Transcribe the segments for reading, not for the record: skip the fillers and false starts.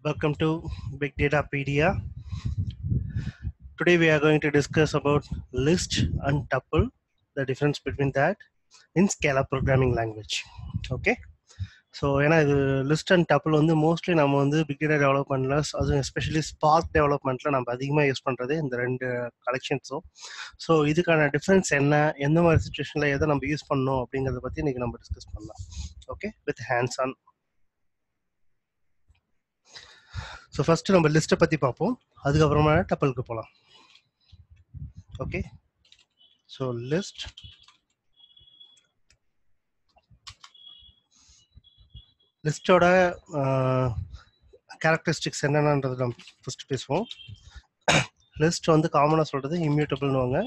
Welcome to BigDatapedia. Today we are going to discuss about list and tuple, the difference between that in Scala programming language. Okay. So ஏன்னா இது list and tuple வந்து mostly நம்ம வந்து big data டெவலப்மெண்ட்ல, அதுவும் especially spark டெவலப்மெண்ட்ல நம்ம அதிகமாக use பண்ணுறது இந்த ரெண்டு கலெக்ஷன்ஸும். ஸோ இதுக்கான டிஃப்ரென்ஸ் என்ன, எந்த மாதிரி சுச்சுவேஷனில் எதை நம்ம யூஸ் பண்ணணும் அப்படிங்கிறத பற்றி இன்றைக்கி நம்ம டிஸ்கஸ் பண்ணலாம். Okay, with hands on. So first நம்ம லிஸ்ட்டை பற்றி பார்ப்போம், அதுக்கப்புறமா டப்பிளுக்கு போகலாம். ஓகே, ஸோ லிஸ்ட் லிஸ்டோட கேரக்டரிஸ்டிக்ஸ் என்னென்னன்றது நம்ம ஃபஸ்ட்டு பேசுவோம். லிஸ்ட் வந்து காமனாக சொல்கிறது இம்யூட்டபிள்னுவாங்க.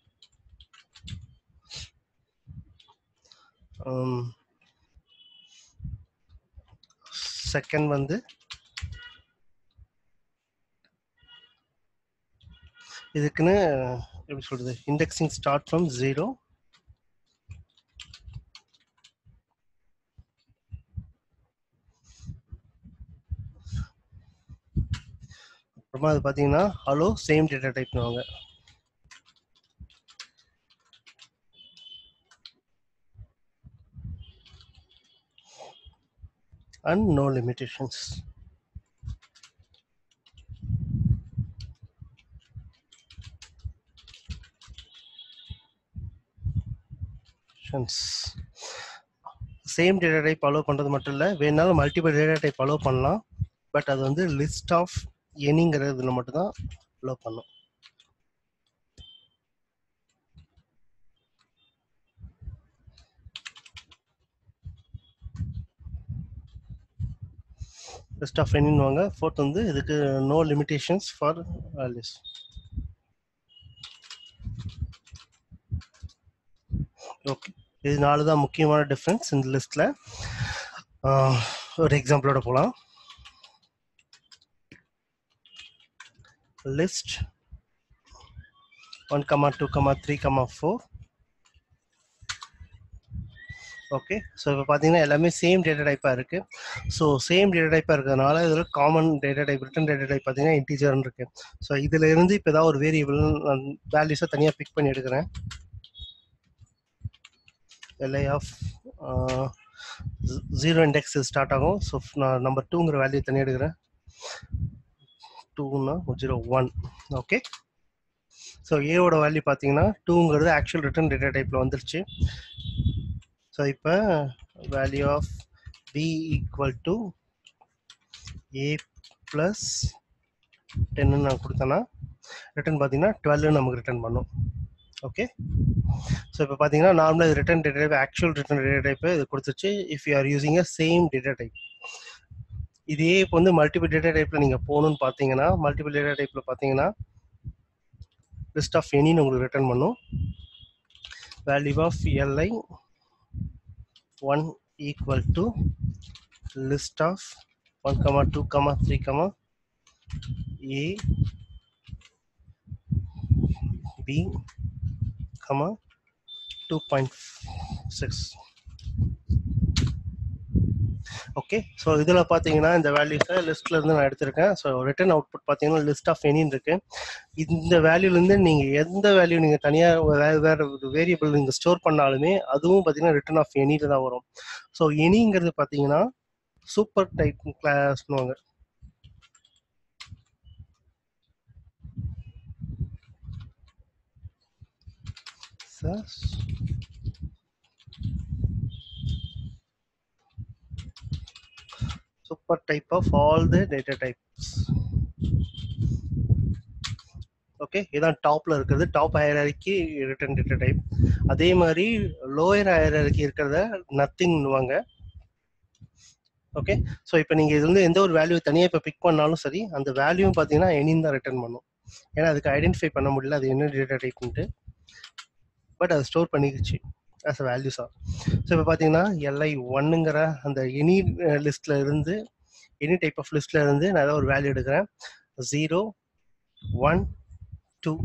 செகண்ட் வந்து இதுக்குன்னு எப்படி சொல்கிறது, இண்டெக்ஸிங் ஸ்டார்ட் ஃப்ரம் 0. அப்புறமா அது பார்த்தீங்கன்னா ஹலோ சேம் டேட்டா டைப்னுவாங்க. And no limitations. Same data type allow பண்ணுறது மட்டும் இல்லை, வேணாலும் மல்டிபிள் டேட்டா டைப் அலோவ் பண்ணலாம். பட் அது வந்து லிஸ்ட் ஆஃப் எனிங்கிறதுல மட்டும்தான் அலோவ் பண்ணும். List of எனின்னுவாங்க. ஃபோர்த் வந்து இதுக்கு no limitations for values. Okay, இது 4 தான் முக்கியமான டிஃப்ரென்ஸ் இந்த லிஸ்ட்டில். ஒரு எக்ஸாம்பிளோட போகலாம். லிஸ்ட் 1, 2, 3, 4. ஓகே, ஸோ இப்போ பார்த்தீங்கன்னா எல்லாமே சேம் டேட்டா டைப்பாக இருக்குது. ஸோ சேம் டேட்டா டைப்பாக இருக்கிறதுனால இதில் common data type, return data type பார்த்தீங்கன்னா இன்டீஜர்னு இருக்குது. ஸோ இதில் இருந்து இப்போ ஏதாவது ஒரு வேரியபிள் வேல்யூஸை தனியாக பிக் பண்ணி எடுக்கிறேன். LI ஆஃப் 0 இண்டெக்ஸ் ஸ்டார்ட் ஆகும். ஸோ நான் நம்பர் 2ங்கிற வேல்யூ தனியாக எடுக்கிறேன். 2னா 0, 1. ஓகே, ஸோ ஏவோட வேல்யூ பார்த்தீங்கன்னா 2ங்கிறது ஆக்சுவல் ரிட்டன் டேட்டா டைப்பில் வந்துருச்சு. ஸோ இப்போ value of B equal to A plus 10 நான் கொடுத்தேன்னா ரிட்டன் பார்த்தீங்கன்னா 12 நமக்கு ரிட்டன் பண்ணும். ஓகே, ஸோ இப்போ பார்த்தீங்கன்னா நார்மலாக இது return data type, actual return data type இது கொடுத்துச்சு. If you are using a same data type. இதே இப்போ வந்து மல்டிபிள் டேட்டா டைப்பில் நீங்கள் போகணுன்னு பார்த்தீங்கன்னா, மல்டிபிள் டேட்டா டைப்பில் பார்த்தீங்கன்னா லிஸ்ட் ஆஃப் எனின்னு உங்களுக்கு ரிட்டர்ன் பண்ணும். Value of LI 1 equal to list of 1, 2, 3, A B, 2.6. Okay, so இதில் பார்த்தீங்கன்னா இந்த வேல்யூஸை லிஸ்ட்ல இருந்து நான் எடுத்திருக்கேன். ஸோ ரிட்டன் அவுட்புட் பார்த்தீங்கன்னா லிஸ்ட் ஆஃப் எனின்னு இருக்கு. இந்த வேல்யூலேருந்து நீங்கள் எந்த வேல்யூ நீங்கள் தனியாக வேறு வேரியபிள் நீங்கள் ஸ்டோர் பண்ணாலுமே அதுவும் பார்த்தீங்கன்னா ரிட்டன் ஆஃப் எனியில் தான் வரும். ஸோ எனிங்கிறது பார்த்தீங்கன்னா சூப்பர் டைப் கிளாஸ்னுவாங்க. super type of all the data types. Okay, இதான் டாப்ல இருக்கிறது top hierarchy return data type. அதே மாதிரி லோயர் ஹையரார்கி இருக்கிறத நத்திங்னுவாங்க. ஓகே, ஸோ இப்போ நீங்கள் இது வந்து எந்த ஒரு வேல்யூ தனியாக இப்போ பிக் பண்ணாலும் சரி, அந்த வேல்யூ பார்த்தீங்கன்னா எனின்னு தான் ரிட்டர்ன் பண்ணும். ஏன்னா அதுக்கு ஐடென்டிஃபை பண்ண முடியல அது என்ன டேட்டா டைப்ன்ட்டு, பட் அது ஸ்டோர் பண்ணிக்கிச்சு ஆஸ் அ வேல்யூஸா. ஸோ இப்போ பார்த்தீங்கன்னா LI 1ங்கிற அந்த எனி லிஸ்ட்ல இருந்து, எனி டைப் ஆஃப் லிஸ்ட்ல இருந்து நான் ஏதாவது ஒரு வேல்யூ எடுக்கிறேன். 0, 1, 2.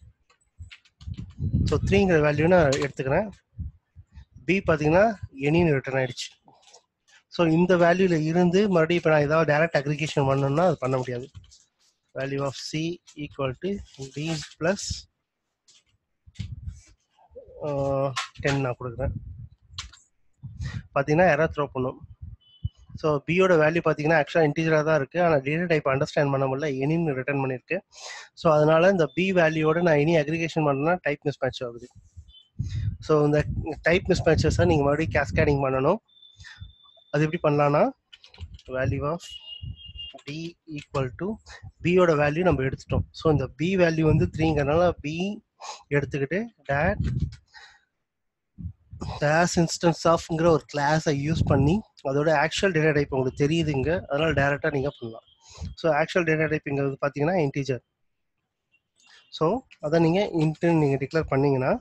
ஸோ 3ங்கிற வேல்யூ நான் எடுத்துக்கிறேன். B பார்த்தீங்கன்னா எனின்னு ரிட்டர்ன் ஆயிடுச்சு. ஸோ இந்த வேல்யூல இருந்து மறுபடியும் இப்போ நான் ஏதாவது டைரக்ட் அக்ரிகேஷன் பண்ணணும்னா அது பண்ண முடியாது. Value of C equal to D plus 10 நான் கொடுக்குறேன். பார்த்தீங்கன்னா எரர் த்ரோ பண்ணும். ஸோ பியோட வேல்யூ பார்த்தீங்கன்னா ஆக்சுவலாக இன்டீஜராக தான் இருக்குது, ஆனால் டேட்டா டைப் அண்டர்ஸ்டாண்ட் பண்ண முடியல, எனின்னு ரிட்டர்ன் பண்ணியிருக்கு. ஸோ அதனால இந்த பி வேல்யூவோட நான் எனி அக்ரிகேஷன் பண்ணணும்னா டைப் மிஸ் மேட்ச் ஆகுது. ஸோ இந்த டைப் மிஸ் மேட்சஸை நீங்கள் மறுபடியும் கேஸ்கேடிங் பண்ணணும். அது எப்படி பண்ணலான்னா value of D equal to பியோட வேல்யூ நம்ம எடுத்துட்டோம். ஸோ இந்த பி வேல்யூ வந்து 3ங்கிறதுனால பி எடுத்துக்கிட்டு டேட் கிளாஸ் இன்ஸ்டன்ஸ் ஆஃப்ங்கிற ஒரு கிளாஸை யூஸ் பண்ணி அதோட ஆக்சுவல் டேட்டா டைப் உங்களுக்கு தெரியுதுங்க, அதனால டேரெக்டாக நீங்கள் பண்ணலாம். ஸோ ஆக்சுவல் டேட்டா டைப்பிங்கிறது பார்த்தீங்கன்னா இன்டீஜர். ஸோ அதை நீங்கள் இன்ட்டுன்னு நீங்கள் டிக்ளேர் பண்ணீங்கன்னா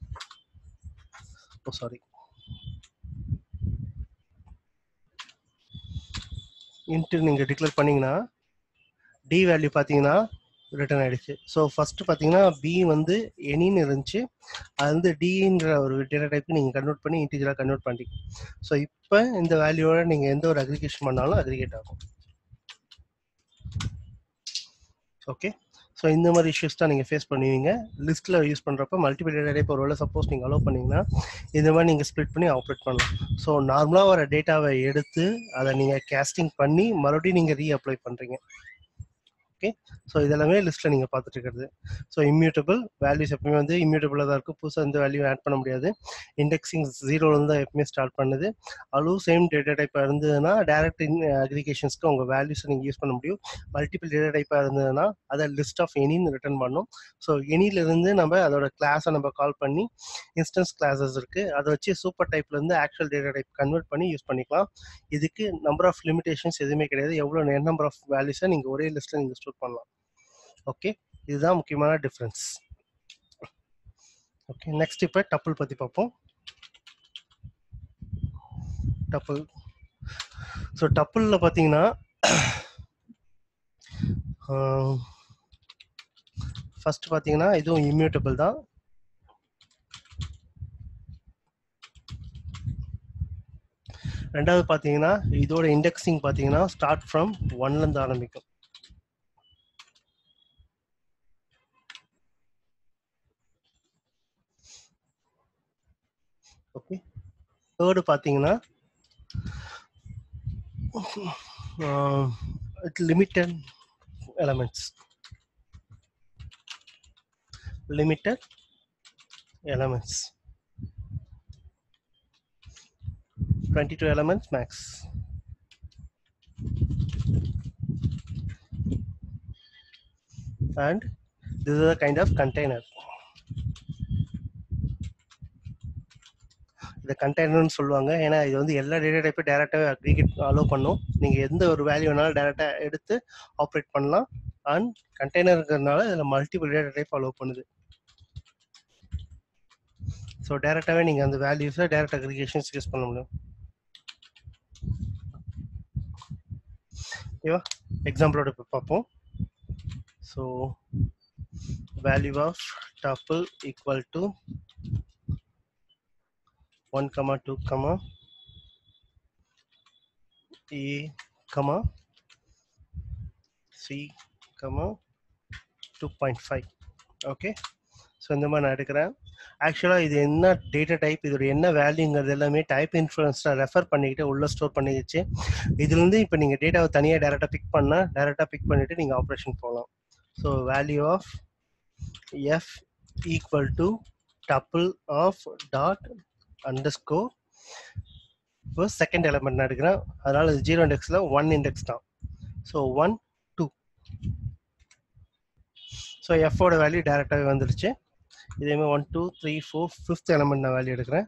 இன்ட்டு நீங்கள் டிக்ளேர் பண்ணீங்கன்னா டி வேல்யூ பார்த்தீங்கன்னா ரிட்டர்ன் ஆகிடுச்சு. ஸோ ஃபஸ்ட்டு பார்த்தீங்கன்னா பி வந்து எனின்னு இருந்துச்சு, அது வந்து டின்ற ஒரு டேட்டா டைப் நீங்கள் கன்வெர்ட் பண்ணி இன்டீஜராக கன்வெர்ட் பண்ணிட்டீங்க. ஸோ இப்போ இந்த வேல்யூவோட நீங்கள் எந்த ஒரு அக்ரிகேஷன் பண்ணாலும் அக்ரிகேட் ஆகும். ஓகே, ஸோ இந்த மாதிரி இஷ்யூஸ் தான் நீங்கள் ஃபேஸ் பண்ணுவீங்க லிஸ்ட்டில் யூஸ் பண்ணுறப்ப. மல்டிபிள் டேட்டா டைப் ஒரு வேளை சப்போஸ் நீங்கள் அலோவ் பண்ணிங்கன்னா இந்த மாதிரி நீங்கள் ஸ்ப்ளிட் பண்ணி ஆப்ரேட் பண்ணலாம். ஸோ நார்மலாக வர டேட்டாவை எடுத்து அதை நீங்கள் கேஸ்டிங் பண்ணி மறுபடியும் நீங்கள் ரீஅப்ளை பண்ணுறீங்க. ஓகே, ஸோ இதெல்லாமே லிஸ்ட்டில் நீங்கள் பார்த்துட்டு இருக்கிறது. ஸோ இம்யூட்டபிள் வேல்யூஸ் எப்பவுமே வந்து இம்யூட்டபிளாக தான் இருக்கும், புதுசாக எந்த வேல்யூ ஆட் பண்ண முடியாது. இண்டெக்ஸிங் 0லேருந்து தான் எப்பவுமே ஸ்டார்ட் பண்ணுது. அதுவும் சேம் டேட்டா டைப்பாக இருந்ததுன்னா டேரக்ட் அக்ரிகேஷன்ஸ்க்கு உங்கள் வேல்யூஸை நீங்கள் யூஸ் பண்ண முடியும். மல்டிபிள் டேட்டா டைப்பாக இருந்ததுன்னா அதை லிஸ்ட் ஆஃப் எனின்னு ரிட்டர்ன் பண்ணும். ஸோ எனிலேருந்து நம்ம அதோட கிளாஸை நம்ம கால் பண்ணி இன்ஸ்டன்ஸ் கிளாஸஸ் இருக்குது, அதை வச்சு சூப்பர் டைப்லேருந்து ஆக்சுவல் டேட்டா டைப் கன்வெர்ட் பண்ணி யூஸ் பண்ணிக்கலாம். இதுக்கு நம்பர் ஆஃப் லிமிடேஷன்ஸ் எதுவுமே கிடையாது, எவ்வளோ நம்பர் ஆஃப் வேல்யூஸை நீங்கள் ஒரே லிஸ்ட்டில் நீங்கள் ஸ்டோர் பண்ணலாம். ஓகே, இதுதான் முக்கியமான டிஃபரன்ஸ். ஓகே, நெக்ஸ்ட் இப்போ டப்புள் பற்றி பார்ப்போம். டப்புள், ஸோ டப்புளில் பார்த்தீங்கன்னா ஃபர்ஸ்ட் பார்த்தீங்கன்னா இதுவும் இம்யூட்டபிள் தான். ரெண்டாவது பார்த்தீங்கன்னா இதோட இண்டெக்ஸிங் பார்த்தீங்கன்னா ஸ்டார்ட் ஃப்ரம் 1லேருந்து ஆரம்பிக்கும். ஓகே, தேர்டு பார்த்தீங்கன்னா limited elements. limited elements, 22 elements max. And this is a kind of container. இதை கண்டெய்னர்னு சொல்லுவாங்க, ஏன்னா இது வந்து எல்லா டேட்டா டைப்பையும் டேரெக்டாகவே அக்ரிகேட் அலோவ் பண்ணும். நீங்கள் எந்த ஒரு வேல்யூ வேணாலும் டேரெக்டாக எடுத்து ஆப்ரேட் பண்ணலாம். அண்ட் கண்டெய்னருங்கிறதுனால இதில் மல்டிபிள் டேட்டா டைப் அலோவ் பண்ணுது. ஸோ டேரெக்டாகவே நீங்கள் அந்த வேல்யூஸை டேரெக்ட் அக்ரிகேஷன்ஸ் யூஸ் பண்ண முடியும். ஓகேவா, எக்ஸாம்பிளோட இப்போ பார்ப்போம். So value of tuple equal to 1, 2, A, C, 2.5. Okay, so இந்த மாதிரி நான் எடுக்கிறேன். ஆக்சுவலாக இது என்ன டேட்டா டைப், இதோட என்ன வேல்யூங்கிறது எல்லாமே டைப் இன்ஃப்ளூயன்ஸில் ரெஃபர் பண்ணிக்கிட்டு உள்ளே ஸ்டோர் பண்ணிக்கிச்சு. இதுலேருந்து இப்போ நீங்கள் டேட்டாவை தனியாக டேரெக்டாக பிக் பண்ணால் டேரெக்டாக பிக் பண்ணிவிட்டு நீங்கள் ஆப்ரேஷன் போகலாம். So value of F equal to tuple of dot underscore இப்போ செகண்ட் எலமெண்ட் நான் எடுக்கிறேன், அதனால இது 0 இண்டெக்ஸில் 1 இண்டெக்ஸ் தான். ஸோ 1, 2. ஸோ எஃபோட வேல்யூ டேரெக்டாகவே வந்துடுச்சு. இதேமாதிரி 1, 2, 3, 4 ஃபிஃப்த் எலமெண்ட் நான் வேல்யூ எடுக்கிறேன்.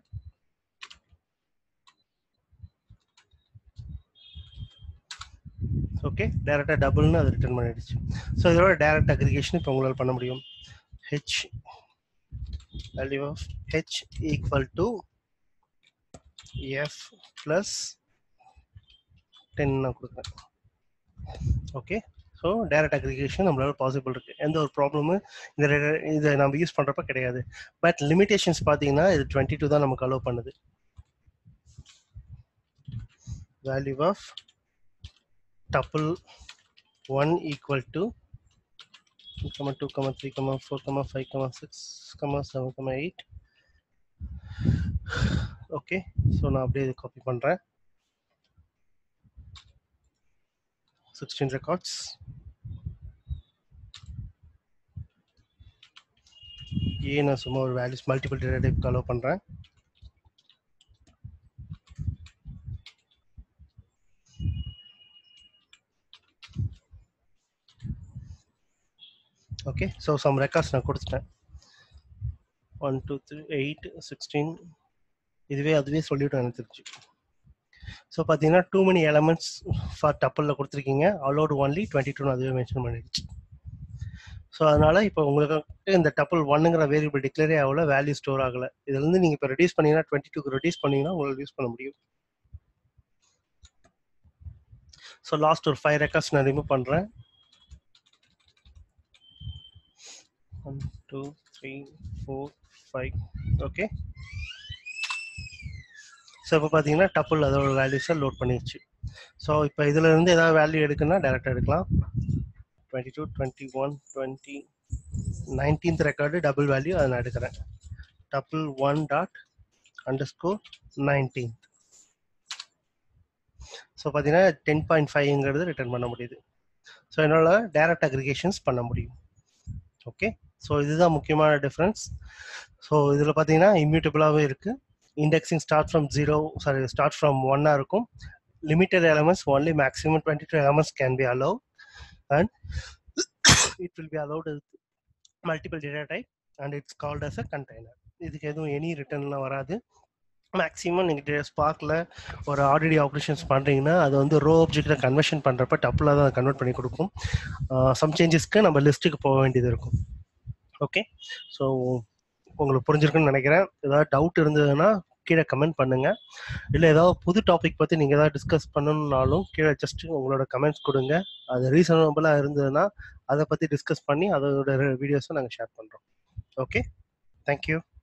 ஓகே, டேரெக்டாக டபுள்னு அது ரிட்டர்ன் பண்ணிடுச்சு. ஸோ இதோட டேரெக்ட் அக்ரிகேஷன் இப்போ உங்களால் பண்ண முடியும். H value of H equal to F plus 10 நான் கொடுக்குறேன். ஓகே, ஸோ டைரக்ட் அக்ரிகேஷன் நம்மளால பாசிபிள் இருக்குது, எந்த ஒரு ப்ராப்ளமும் இதை நம்ம யூஸ் பண்ணுறப்ப கிடையாது. பட் லிமிடேஷன்ஸ் பார்த்தீங்கன்னா இது 22 தான் நமக்கு அலோவ் பண்ணுது. value of tuple 1 equal to 2, 2, 3, 4, 5, 6, 7, 8. Okay, so நான் அப்படியே இது காப்பி பண்ணுறேன். 16 records. ஏன் நான் சும்மா ஒரு values multiple data type allow பண்ணுறேன். ஓகே, ஸோ சம் ரெக்கார்ட்ஸ் நான் கொடுத்துட்டேன். 1, 2, 3, 8, 16. இதுவே அதுவே சொல்லிவிட்டு எனக்கு தெரிஞ்சு. ஸோ பார்த்தீங்கன்னா டூ மெனி எலமெண்ட்ஸ் ஃபார் டப்பிளில் கொடுத்துருக்கீங்க. அலோட் ஒன்லி 22 அதுவே மென்ஷன் பண்ணிடுச்சு. ஸோ அதனால் இப்போ உங்களுக்கு இந்த டப்பிள் 1ங்கிற வேரியபிள் டிக்ளேரே ஆகல, வேல்யூ ஸ்டோர் ஆகலை. இதுலேருந்து நீங்கள் இப்போ ரெடியூஸ் பண்ணிங்கன்னா 22க்கு ரெடியூஸ் பண்ணிங்கன்னா உங்களுக்கு யூஸ் பண்ண முடியும். ஸோ லாஸ்ட் ஒரு 5 ரெக்கார்ட்ஸ் நான் ரிமூவ் பண்ணுறேன். 1, 2, 3, 4, 5. ஓகே, ஸோ இப்போ பார்த்தீங்கன்னா டப்பிள் அதோட வேல்யூஸை லோட் பண்ணிடுச்சு. ஸோ இப்போ இதில் இருந்து ஏதாவது வேல்யூ எடுக்குன்னா டேரெக்டாக எடுக்கலாம். 22, 21, 20, 19th ரெக்கார்டு டபுள் வேல்யூ அதை நான் எடுக்கிறேன். tuple 1 dot underscore 19th. So பார்த்தீங்கன்னா 10.5ங்கிறது ரிட்டர்ன் பண்ண முடியுது. ஸோ என்னால் டைரக்ட் அக்ரிகேஷன்ஸ் பண்ண முடியும். ஓகே, ஸோ இதுதான் முக்கியமான டிஃப்ரென்ஸ். ஸோ இதில் பார்த்தீங்கன்னா இம்யூட்டபிளாகவே இருக்குது. இண்டெக்ஸிங் ஸ்டார்ட் ஃப்ரம் 1 இருக்கும். Limited elements only maximum 22 elements can be allowed and it will be allowed with multiple data type and it's called as a container. இதுக்கு எதுவும் எனி ரிட்டர்ன்லாம் வராது. Maximum நீங்கள் ஸ்பார்க்கில் ஒரு RTT operations பண்ணுறீங்கன்னா அது வந்து row ஆப்ஜெக்டில் conversion பண்ணுறப்ப டப்பில் தான் கன்வெர்ட் பண்ணி கொடுக்கும். சம் சேஞ்சஸ்க்கு நம்ம லிஸ்ட்டுக்கு போக வேண்டியது இருக்கும். ஓகே, ஸோ உங்களுக்கு புரிஞ்சிருக்குன்னு நினைக்கிறேன். ஏதாவது டவுட் இருந்ததுன்னா கீழே கமெண்ட் பண்ணுங்கள். இல்லை ஏதாவது புது டாபிக் பற்றி நீங்கள் ஏதாவது டிஸ்கஸ் பண்ணணுன்னாலும் கீழே ஜஸ்ட் உங்களோட கமெண்ட்ஸ் கொடுங்க. அது ரீசனபிளாக இருந்ததுன்னா அதை பற்றி டிஸ்கஸ் பண்ணி அதோட வீடியோஸை நாங்கள் ஷேர் பண்ணுறோம். Okay, thank you.